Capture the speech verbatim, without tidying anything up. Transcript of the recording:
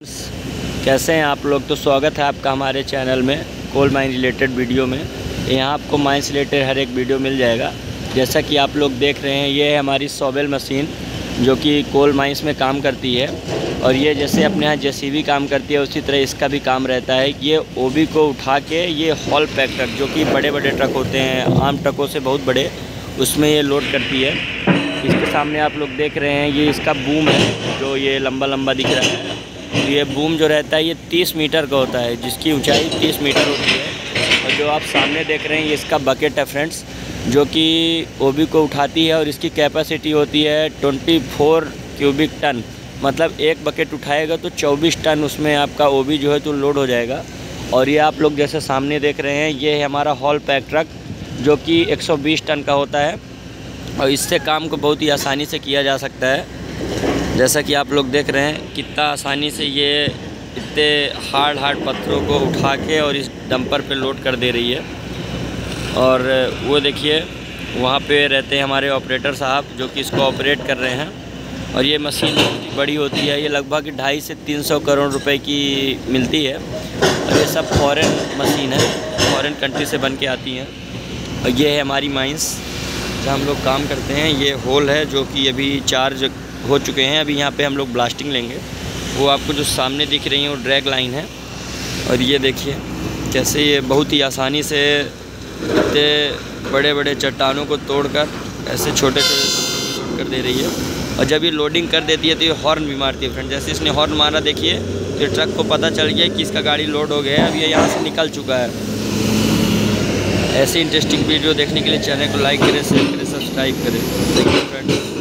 कैसे हैं आप लोग। तो स्वागत है आपका हमारे चैनल में कोल माइन रिलेटेड वीडियो में। यहाँ आपको माइन से रिलेटेड हर एक वीडियो मिल जाएगा। जैसा कि आप लोग देख रहे हैं, ये है हमारी सॉवेल मशीन जो कि कोल माइंस में काम करती है। और ये जैसे अपने यहाँ जेसीबी काम करती है, उसी तरह इसका भी काम रहता है। ये ओबी को उठा के ये हॉल पैक ट्रक, जो कि बड़े बड़े ट्रक होते हैं, आम ट्रकों से बहुत बड़े, उसमें ये लोड करती है। इसके सामने आप लोग देख रहे हैं, ये इसका बूम है जो ये लंबा लंबा दिख रहा है। तो ये बूम जो रहता है ये तीस मीटर का होता है, जिसकी ऊंचाई तीस मीटर होती है। और जो आप सामने देख रहे हैं, ये इसका बकेट है फ्रेंड्स, जो कि ओबी को उठाती है। और इसकी कैपेसिटी होती है चौबीस क्यूबिक टन, मतलब एक बकेट उठाएगा तो चौबीस टन उसमें आपका ओबी जो है तो लोड हो जाएगा। और ये आप लोग जैसे सामने देख रहे हैं, ये है हमारा हॉल पैक ट्रक जो कि एक सौ बीस टन का होता है। और इससे काम को बहुत ही आसानी से किया जा सकता है। जैसा कि आप लोग देख रहे हैं, कितना आसानी से ये इतने हार्ड हार्ड पत्थरों को उठा के और इस डंपर पे लोड कर दे रही है। और वो देखिए, वहाँ पे रहते हैं हमारे ऑपरेटर साहब जो कि इसको ऑपरेट कर रहे हैं। और ये मशीन बहुत ही बड़ी होती है, ये लगभग ढाई से तीन सौ करोड़ रुपए की मिलती है। और ये सब फॉरेन मशीन है, फॉरेन कंट्री से बन के आती हैं। और ये है हमारी माइंस जहाँ हम लोग काम करते हैं। ये होल है जो कि अभी चार्ज हो चुके हैं। अभी यहाँ पे हम लोग ब्लास्टिंग लेंगे। वो आपको जो सामने दिख रही है वो ड्रैग लाइन है। और ये देखिए कैसे ये बहुत ही आसानी से इतने बड़े बड़े चट्टानों को तोड़कर ऐसे छोटे छोटे लोड कर दे रही है। और जब ये लोडिंग कर देती है तो ये हॉर्न भी मारती है फ्रेंड। जैसे इसने हॉर्न मारा, देखिए तो ट्रक को पता चल गया कि इसका गाड़ी लोड हो गया है, अब ये यहाँ से निकल चुका है। ऐसे इंटरेस्टिंग वीडियो देखने के लिए चैनल को लाइक करें, शेयर करें, सब्सक्राइब करें। Thank you friend.